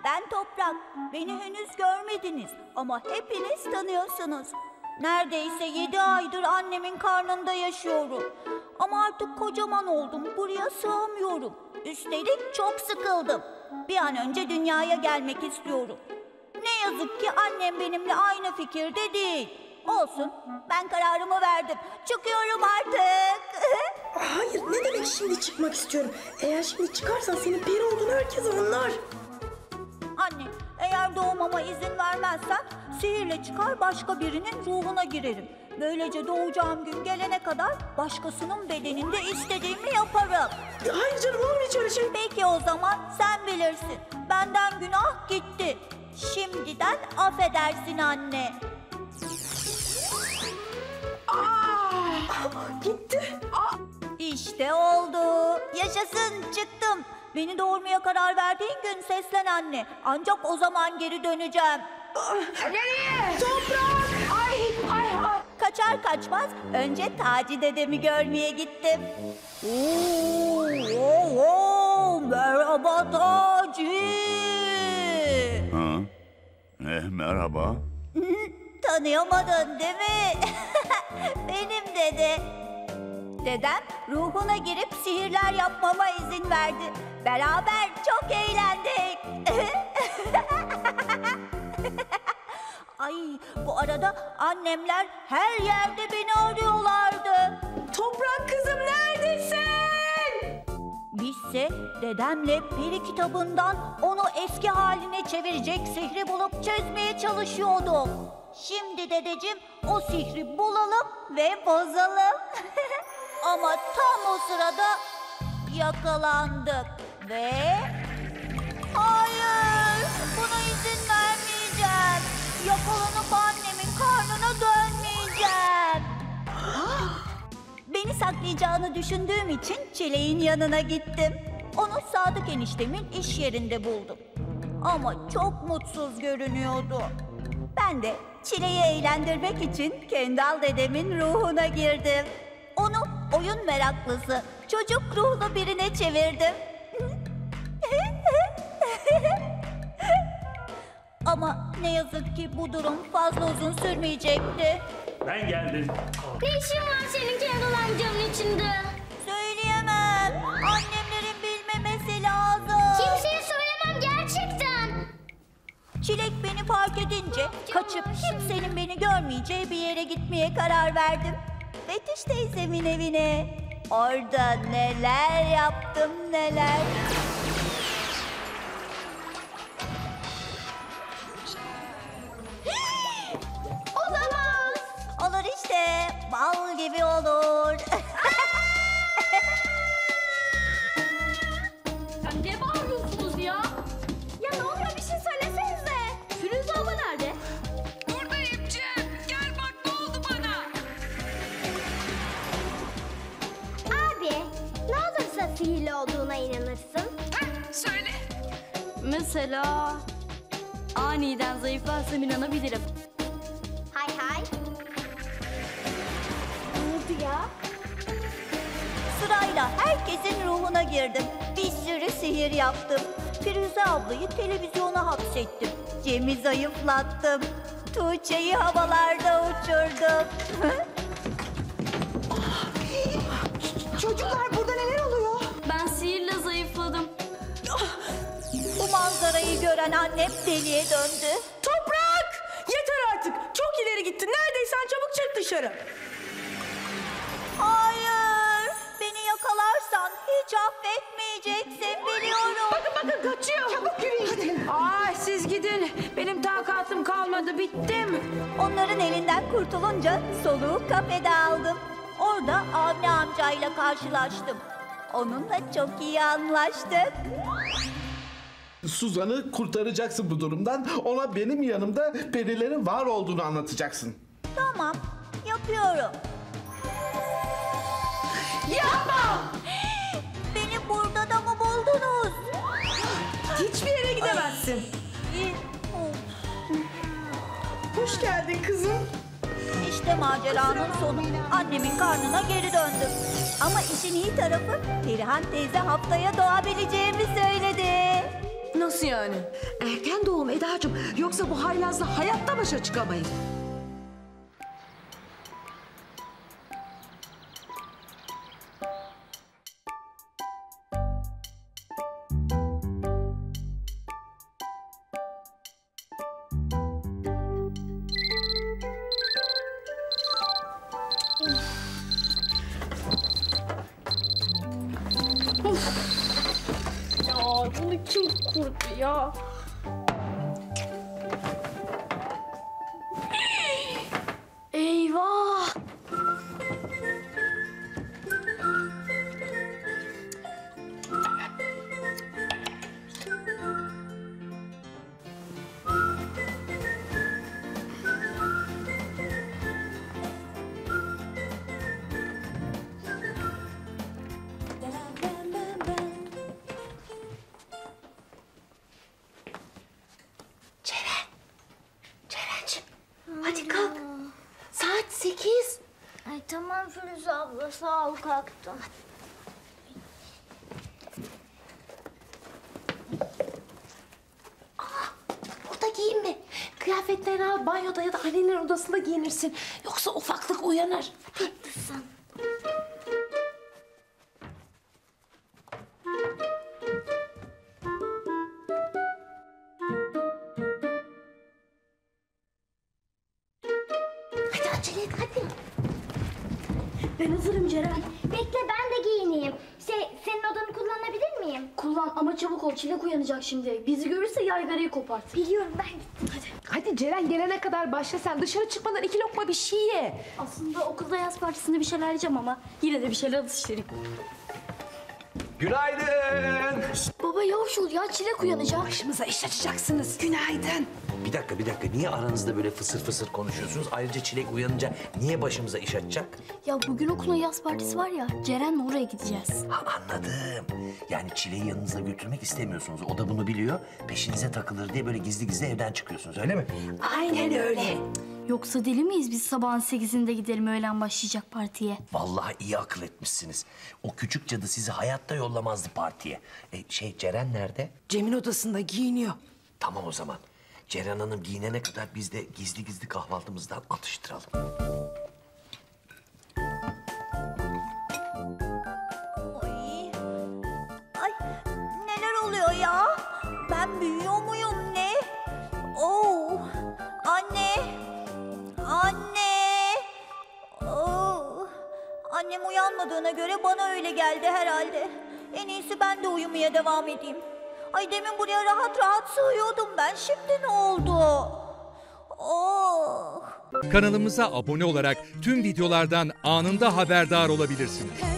Ben Toprak. Beni henüz görmediniz ama hepiniz tanıyorsunuz. Neredeyse 7 aydır annemin karnında yaşıyorum. Ama artık kocaman oldum, buraya sığamıyorum. Üstelik çok sıkıldım. Bir an önce dünyaya gelmek istiyorum. Ne yazık ki annem benimle aynı fikirde değil. Olsun, ben kararımı verdim. Çıkıyorum artık. Hayır, ne demek şimdi çıkmak istiyorum? Eğer şimdi çıkarsan senin peri olduğunu herkes anlar. Anne, eğer doğmama izin vermezsen sihirle çıkar başka birinin ruhuna girerim. Böylece doğacağım gün gelene kadar başkasının bedeninde istediğimi yaparım. Hayır canım, olmayacak öyle şey. Peki o zaman sen bilirsin. Benden günah gitti. Şimdiden affedersin anne. Gitti. İşte oldu. Yaşasın, çıktım. Beni doğurmaya karar verdiğin gün seslen anne. Ancak o zaman geri döneceğim. Nereye? Toprak! Ay! Kaçar kaçmaz önce Taci dedemi görmeye gittim. Oo, merhaba Taci. Ha? Merhaba. Tanıyamadın değil mi? Benim dede. Dedem ruhuna girip sihirler yapmama izin verdi. Beraber çok eğlendik. Ay, bu arada annemler her yerde beni arıyorlardı. Toprak kızım, neredesin? Bizse dedemle peri kitabından onu eski haline çevirecek sihri bulup çözmeye çalışıyorduk. Şimdi dedeciğim o sihri bulalım ve bozalım. Ama tam o sırada yakalandık ve... Hayır! Buna izin vermeyeceğim. Yakalanıp annemin karnına dönmeyeceğim. Beni saklayacağını düşündüğüm için Çileğin yanına gittim. Onu Sadık eniştemin iş yerinde buldum. Ama çok mutsuz görünüyordu. Ben de Çileği eğlendirmek için Kendal dedemin ruhuna girdim. Onu oyun meraklısı, çocuk ruhlu birine çevirdim. Ama ne yazık ki bu durum fazla uzun sürmeyecekti. Ben geldim. Ne işin var senin Kendall amcanın içinde? Söyleyemem. Annemlerin bilmemesi lazım. Kimseye söylemem gerçekten. Çilek beni fark edince kaçıp kimsenin beni görmeyeceği bir yere gitmeye karar verdim. Betüş teyzemin evine. Orada neler yaptım neler. Olamaz. Olur işte. Bal gibi olur. Sen ne bağırıyorsunuz ya? Ya ne oluyor, bir şey söylesenize. Firuze abla nerede? Buradayım Cem. Gel bak ne oldu bana. Abi, ne olursa sihirli olduğuna inanırsın. Söyle. Mesela aniden zayıflarsam inanabilirim. Hay hay. Ne oldu ya? Sırayla herkesin ruhuna girdim. Bir sürü sihir yaptım. Firuze ablayı televizyona hapsettim. Cem'i zayıflattım. Tuğçe'yi havalarda uçurdum. Çocuklar, burada neler oluyor? Ben sihirle zayıfladım. Bu manzarayı gören annem deliye döndü. Toprak! Yeter artık. Çok ileri gittin. Neredeysen çabuk çık dışarı. Hayır! Beni yakalarsan hiç affetmeyeceksin biliyorum. Bakın kaçıyor. Çabuk yürüyün. Ay siz gidin. Benim takatım kalmadı. Bittim. Onların elinden kurtulunca soluğu kafede aldım. Orada Avni amcayla karşılaştım. Onunla çok iyi anlaştık. Suzan'ı kurtaracaksın bu durumdan. Ona benim yanımda perilerin var olduğunu anlatacaksın. Tamam, yapıyorum. Yapma! Beni burada da mı buldunuz? Hiçbir yere gidemezsin. Hoş geldin kızım. İşte maceranın sonu. Annemin karnına geri döndüm. Ama işin iyi tarafı Perihan teyze haftaya doğabileceğimi söyledi. Nasıl yani? Erken doğum Eda'cığım. Yoksa bu haylazla hayatta başa çıkamayız. Ya bunu kim kurdu ya? Eyvah! Ceren'cim hadi kalk. Saat 8. Ay tamam Firuze abla sağ ol kalktım. Burada giyinme. Kıyafetlerini al banyoda ya da annenin odasında giyinirsin. Yoksa ufaklık uyanır. Hadi. Haklısın. Hadi acele et hadi. Ben hazırım Ceren. Bekle ben de giyineyim. Senin odanı kullanabilir miyim? Kullan ama çabuk ol. Çilek uyanacak şimdi. Bizi görürse yaygarayı kopart. Biliyorum ben gittim. Hadi Ceren gelene kadar başla sen. Dışarı çıkmadan 2 lokma bir şey ye. Aslında okulda yaz partisinde bir şeyler yiyeceğim ama yine de bir şeyler atıştırayım. Günaydın. Baba yavaş ol ya. Çilek uyanacak. Başımıza iş açacaksınız. Günaydın. Bir dakika. Niye aranızda böyle fısır fısır konuşuyorsunuz? Ayrıca Çilek uyanınca niye başımıza iş açacak? Ya bugün okulun yaz partisi var ya. Ceren'le oraya gideceğiz. Ha anladım. Yani Çilek'i yanınızda götürmek istemiyorsunuz. O da bunu biliyor. Peşinize takılır diye böyle gizli gizli evden çıkıyorsunuz öyle mi? Aynen öyle. Yoksa deli miyiz biz sabahın 8'inde gidelim öğlen başlayacak partiye? Vallahi iyi akıl etmişsiniz. O küçük cadı sizi hayatta yollamazdı partiye. Ceren nerede? Cem'in odasında giyiniyor. Tamam o zaman. Ceren Hanım giyinene kadar biz de gizli gizli kahvaltımızdan atıştıralım. Ay. Ay neler oluyor ya? Ben büyüyor muyum ne? Oo. Anne. Anne. Oo. Annem uyanmadığına göre bana öyle geldi herhalde. En iyisi ben de uyumaya devam edeyim. Ay demin buraya rahat rahat sığıyordum ben. Şimdi ne oldu? Oh. Kanalımıza abone olarak tüm videolardan anında haberdar olabilirsiniz.